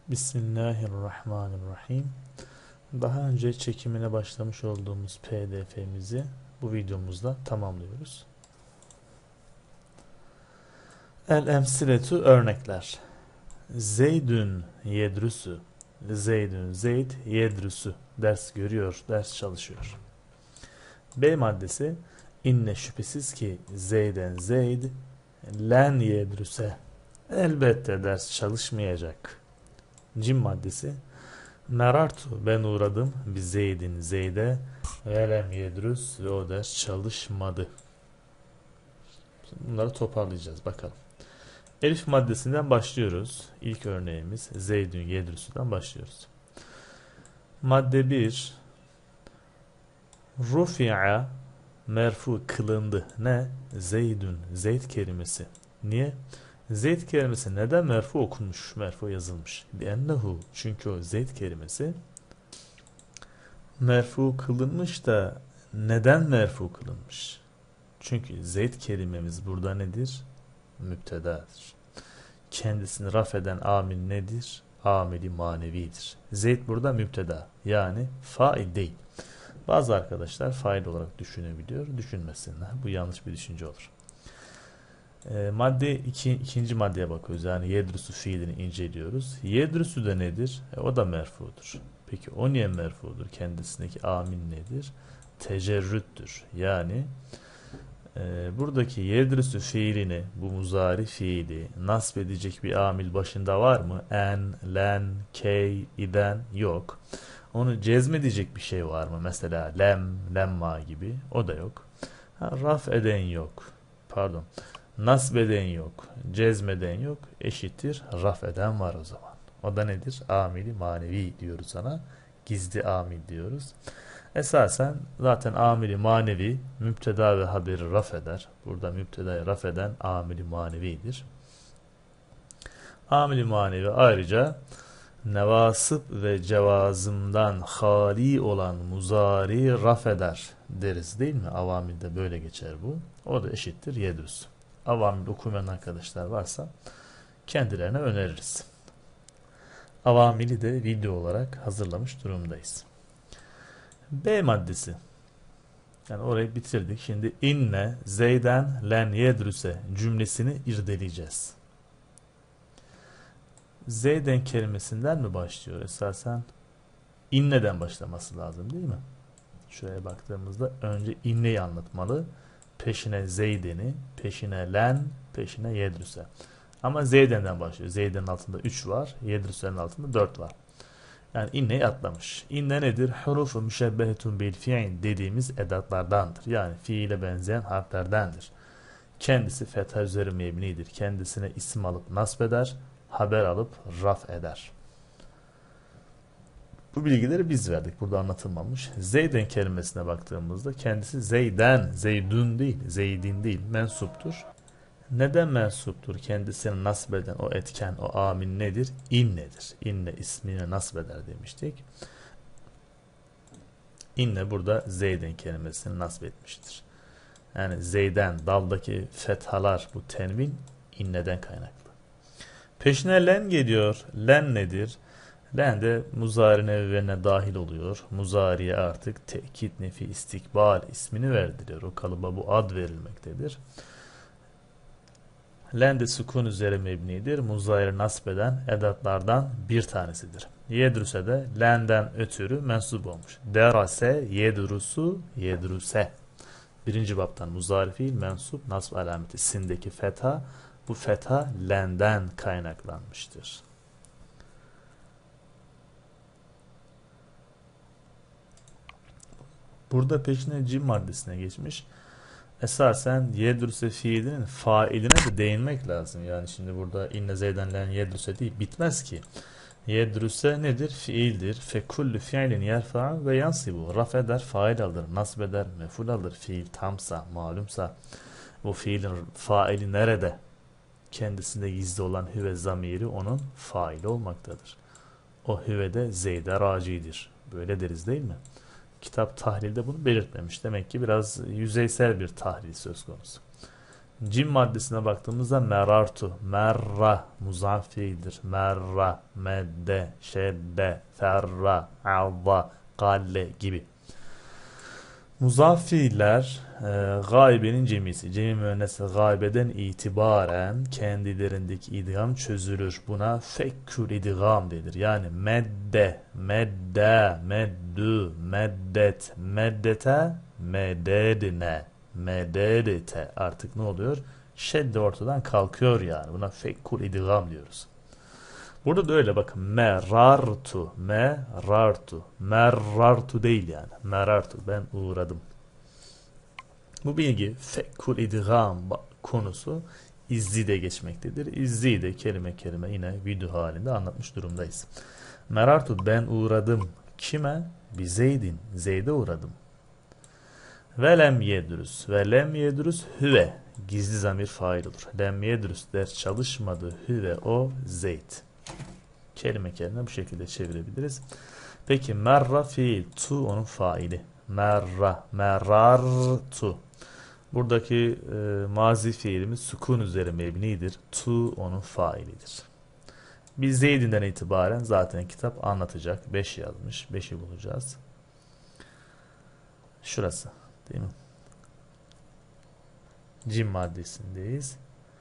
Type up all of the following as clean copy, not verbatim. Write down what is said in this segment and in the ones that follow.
Bismillahirrahmanirrahim. Daha önce çekimine başlamış olduğumuz PDF'mizi bu videomuzda tamamlıyoruz. El-emsiletu örnekler. Zeydün yedrüsü. Zeydün Zeyd yedrüsü. Ders görüyor, ders çalışıyor. B maddesi inne şüphesiz ki Zeyden Zeyd len yedrüse. Elbette ders çalışmayacak. Cim maddesi merartu ben uğradım bi Zeydin Zeyd'e velem yedrus ve o ders çalışmadı. Bunları toparlayacağız bakalım. Elif maddesinden başlıyoruz. İlk örneğimiz Zeydün yedrusu'dan başlıyoruz. Madde 1 rufi'a merfu kılındı. Ne? Zeydün Zeyd kelimesi. Niye? Zeyd kelimesi neden merfu okunmuş, merfu yazılmış? Biennehu, çünkü o Zeyd kelimesi merfu kılınmış da neden merfu kılınmış? Çünkü Zeyd kelimemiz burada nedir? Müptedadır. Kendisini raf eden amil nedir? Amili manevidir. Zeyd burada müpteda, yani fail değil. Bazı arkadaşlar fail olarak düşünebiliyor, düşünmesinler. Bu yanlış bir düşünce olur. İkinci maddeye bakıyoruz. Yani yedrusu fiilini inceliyoruz. Yedrusu da nedir? O da merfudur. Peki o niye merfudur? Kendisindeki amil nedir? Tecerrüttür. Yani buradaki yedrusu fiilini, bu muzari fiili nasp edecek bir amil başında var mı? En, len, key, iden yok. Onu cezmedecek bir şey var mı? Mesela lem, lemma gibi. O da yok. Raf eden yok. Pardon. Nasbeden yok, cezmeden yok, eşittir raf eden var o zaman. O da nedir? Amili manevi diyoruz sana. Gizli amil diyoruz. Esasen zaten amili manevi müpteda ve haberi raf eder. Burada müptedayı raf eden amili manevidir. Amili manevi ayrıca nevasıp ve cevazımdan hali olan muzari raf eder deriz değil mi? Avamilde böyle geçer bu. O da eşittir yedrus. Avamil okumayan arkadaşlar varsa kendilerine öneririz. Avamili de video olarak hazırlamış durumdayız. B maddesi. Yani orayı bitirdik. Şimdi inne Zeyden len yedruse cümlesini irdeleyeceğiz. Zeyden kelimesinden mi başlıyor esasen? İnne'den başlaması lazım değil mi? Şuraya baktığımızda önce inneyi anlatmalı. Peşine Zeyden'i, peşine len, peşine yedrüse. Ama Zeyden'den başlıyor. Zeyden'in altında 3 var. Yedrüse'nin altında 4 var. Yani inneyi atlamış. İnne nedir? Hurufu müşebbehetun bil fiil dediğimiz edatlardandır. Yani fiile benzeyen harflerdendir. Kendisi fetha üzeri mebnidir. Kendisine isim alıp nasb eder, haber alıp raf eder. Bu bilgileri biz verdik. Burada anlatılmamış. Zeyden kelimesine baktığımızda kendisi Zeyden, Zeydun değil, Zeydin değil, mensuptur. Neden mensuptur? Kendisini nasb eden o etken, o amil nedir? İnnedir. İnne ismini nasb eder demiştik. İnne burada Zeyden kelimesini nasb etmiştir. Yani Zeyden, daldaki fethalar, bu tenvin inneden kaynaklı. Peşine len geliyor. Len nedir? Len de muzari nevverine dahil oluyor. Muzariye artık tekit nefi istikbal ismini verdiriyor. O kalıba bu ad verilmektedir. Len de sukun üzere mebnidir. Muzari nasbeden edatlardan bir tanesidir. Yedruse de lenden ötürü mensup olmuş. Derase yedrusu yedruse. Birinci baptan muzari fiil mensup nasb alameti sindeki fetha. Bu fetha lenden kaynaklanmıştır. Burada peşine cim maddesine geçmiş. Esasen yedruse fiilinin failine de değinmek lazım. Yani şimdi burada inne zeyden len yedruse değil, bitmez ki. Yedruse nedir? Fiildir. Fekullu fiilin yerfa'a ve yansibu. Raf eder, fail alır, nasb eder, meful alır. Fiil tamsa, malumsa bu fiilin faili nerede? Kendisinde gizli olan hüve zamiri onun faili olmaktadır. O hüve de zeyde racidir. Böyle deriz değil mi? Kitap tahlilde bunu belirtmemiş. Demek ki biraz yüzeysel bir tahlil söz konusu. Cim maddesine baktığımızda merartu, merra, muzaf fiildir. Merra, medde, şedde, ferra, avva, galle gibi. Muzaf fiiller gaybenin cemisi. Cemi müennesi gaybeden itibaren kendilerindeki idgam çözülür. Buna fekkül idgam denir. Yani medde, medde, meddü, meddet, meddete, mededine, mededete. Artık ne oluyor? Şedde ortadan kalkıyor yani. Buna fekkül idgam diyoruz. Burada da öyle bakın. Merartu. Merartu. Merartu değil yani. Merartu. Ben uğradım. Bu bilgi fekkul idgam konusu izzi de geçmektedir. İzzi de kelime kelime yine video halinde anlatmış durumdayız. Merartu ben uğradım. Kime? Bi Zeydin. Zeyd'e uğradım. Ve lem yedrus. Ve lem yedrus hüve. Gizli zamir fail olur. Lem yedrus ders çalışmadı. Hüve o Zeyd. Kelime kelime bu şekilde çevirebiliriz. Peki merra fiil. Tu onun faili. Merra. Merartu. Buradaki mazi fiilimiz sukun üzeri mebnidir. Tu onun failidir. Biz Zeyd'inden itibaren zaten kitap anlatacak. 5 yazmış. 5'i bulacağız. Şurası. Değil mi? Cim maddesindeyiz.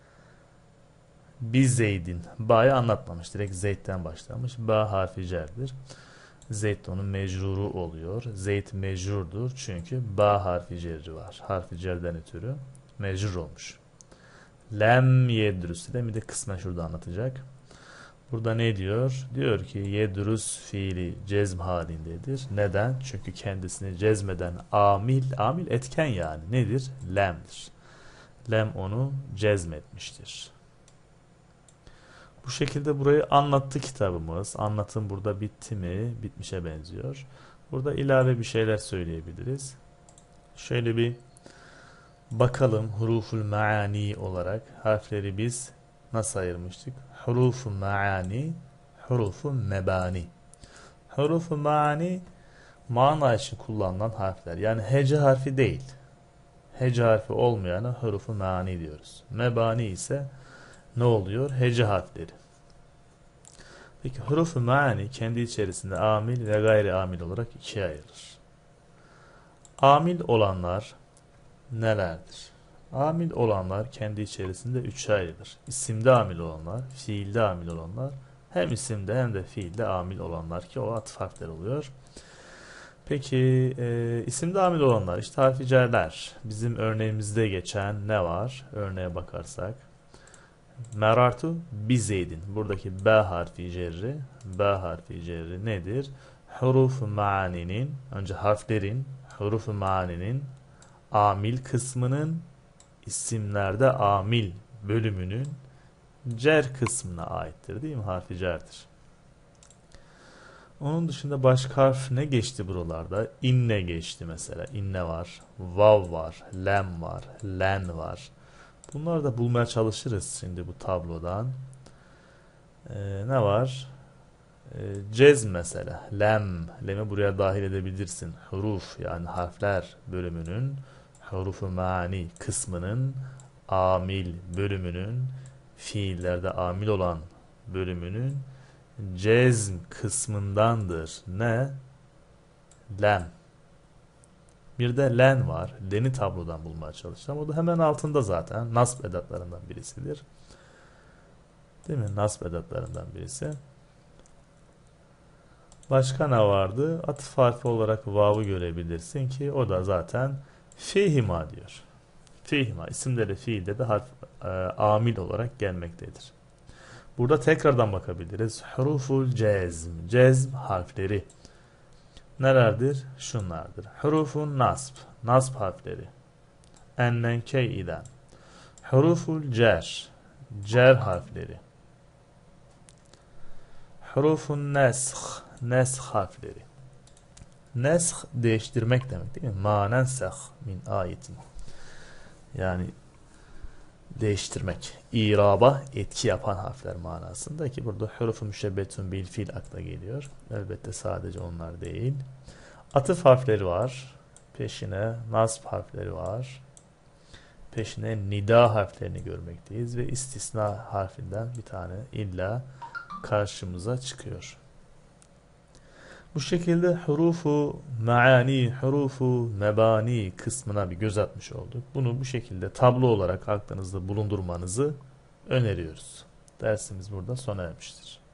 Biz Zeyd'in. Ba'yı anlatmamış. Direkt Zeyd'den başlamış. Ba harfi cerdir. Zeyd onun mecruru oluyor. Zeyd mecrurdur çünkü ba harfi cerri var. Harfi cerden ötürü mecrur olmuş. Lem yedrus de bir de kısmen şurada anlatacak. Burada ne diyor? Diyor ki yedrus fiili cezm halindedir. Neden? Çünkü kendisini cezmeden amil etken yani nedir? Lem'dir. Lem onu cezmetmiştir. Bu şekilde burayı anlattı kitabımız. Anlatım burada bitti mi? Bitmişe benziyor. Burada ilave bir şeyler söyleyebiliriz. Şöyle bir bakalım huruful maani olarak harfleri biz nasıl ayırmıştık? Huruful maani, huruful mebani. Huruful maani mana için kullanılan harfler. Yani hece harfi değil. Hece harfi olmayana huruful maani diyoruz. Mebani ise ne oluyor? Hece harfleri. Peki huruf-u maani kendi içerisinde amil ve gayri amil olarak ikiye ayrılır. Amil olanlar nelerdir? Amil olanlar kendi içerisinde üçe ayrılır. İsimde amil olanlar, fiilde amil olanlar, hem isimde hem de fiilde amil olanlar ki o atıf harfler oluyor. Peki isimde amil olanlar işte harfi cerler. Bizim örneğimizde geçen ne var? Örneğe bakarsak. Merartu bi Zeydin. Buradaki B harfi cerri nedir? Huruf-u maaninin, önce harflerin, huruf-u maaninin amil kısmının isimlerde amil bölümünün cer kısmına aittir değil mi? Harfi cerdir. Onun dışında başka harf ne geçti buralarda? İnne geçti mesela. İnne var, vav var, lem var, len var. Bunları da bulmaya çalışırız şimdi bu tablodan. Ne var? Cezm mesela. Lem'i buraya dahil edebilirsin. Huruf yani harfler bölümünün, hurufu mani kısmının, amil bölümünün, fiillerde amil olan bölümünün cezm kısmındandır. Ne? Lem. Bir de len var. Len'i tablodan bulmaya çalışacağım. O da hemen altında zaten. Nasb edatlarından birisidir. Değil mi? Nasb edatlarından birisi. Başka ne vardı? Atıf harfi olarak vav'ı görebilirsin ki o da zaten fihima diyor. Fihima. İsimleri fiilde de harf amil olarak gelmektedir. Burada tekrardan bakabiliriz. Huruful cezm. Cezm harfleri. Nelerdir? Şunlardır. Hurufun nasb. Nasb harfleri. Ennen key iden. Huruful cer. Cer harfleri. Hurufun nesh. Nesh harfleri. Nesh değiştirmek demek değil mi? Ma nenseh min ayetin. Yani değiştirmek. İraba etki yapan harfler manasında ki burada hurufu müşebbetun bil fiil akla geliyor. Elbette sadece onlar değil. Atıf harfleri var. Peşine nasb harfleri var. peşine nida harflerini görmekteyiz ve istisna harfinden bir tane illa karşımıza çıkıyor. Bu şekilde hurufu maani, hurufu mebani kısmına bir göz atmış olduk. Bunu bu şekilde tablo olarak aklınızda bulundurmanızı öneriyoruz. Dersimiz burada sona ermiştir.